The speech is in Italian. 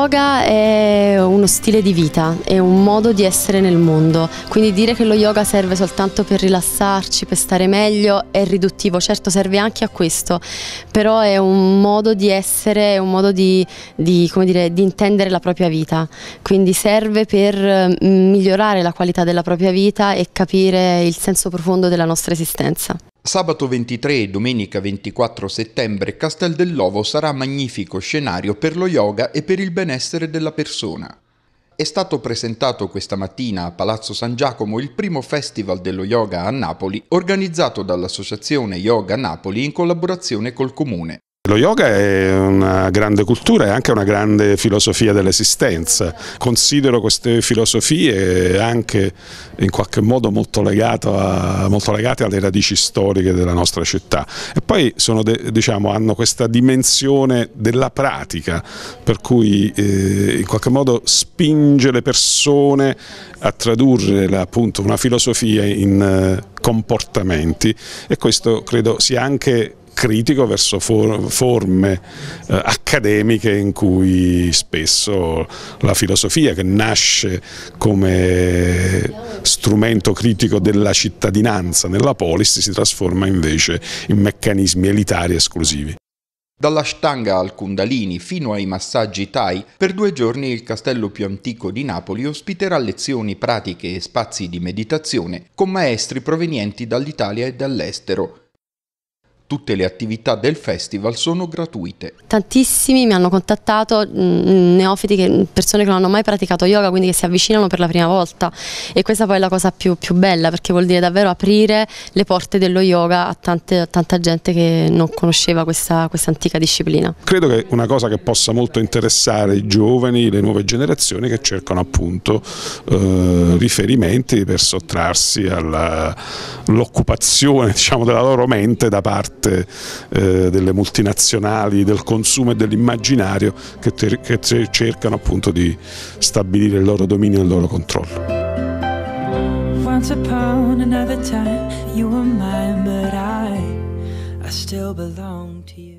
yoga è uno stile di vita, è un modo di essere nel mondo, quindi dire che lo yoga serve soltanto per rilassarci, per stare meglio è riduttivo. Certo, serve anche a questo, però è un modo di essere, è un modo come dire, di intendere la propria vita, quindi serve per migliorare la qualità della propria vita e capire il senso profondo della nostra esistenza. Sabato 23 e domenica 24 settembre Castel dell'Ovo sarà magnifico scenario per lo yoga e per il benessere della persona. È stato presentato questa mattina a Palazzo San Giacomo il primo festival dello yoga a Napoli, organizzato dall'Associazione Yoga Napoli in collaborazione col Comune. Lo yoga è una grande cultura e anche una grande filosofia dell'esistenza. Considero queste filosofie anche in qualche modo molto legate alle radici storiche della nostra città. E poi hanno questa dimensione della pratica, per cui in qualche modo spinge le persone a tradurre appunto una filosofia in comportamenti, e questo credo sia anche critico verso forme accademiche in cui spesso la filosofia, che nasce come strumento critico della cittadinanza nella polis, si trasforma invece in meccanismi elitari esclusivi. Dall'Ashtanga al Kundalini fino ai massaggi Thai, per 2 giorni il castello più antico di Napoli ospiterà lezioni pratiche e spazi di meditazione con maestri provenienti dall'Italia e dall'estero. Tutte le attività del festival sono gratuite. Tantissimi mi hanno contattato, neofiti, persone che non hanno mai praticato yoga, quindi che si avvicinano per la prima volta, e questa poi è la cosa più bella, perché vuol dire davvero aprire le porte dello yoga a tanta gente che non conosceva questa antica disciplina. Credo che una cosa che possa molto interessare i giovani, le nuove generazioni che cercano appunto riferimenti per sottrarsi all'occupazione, diciamo, della loro mente da parte delle multinazionali, del consumo e dell'immaginario, che cercano appunto di stabilire il loro dominio e il loro controllo. Once upon another time you were mine, but I still belong to you.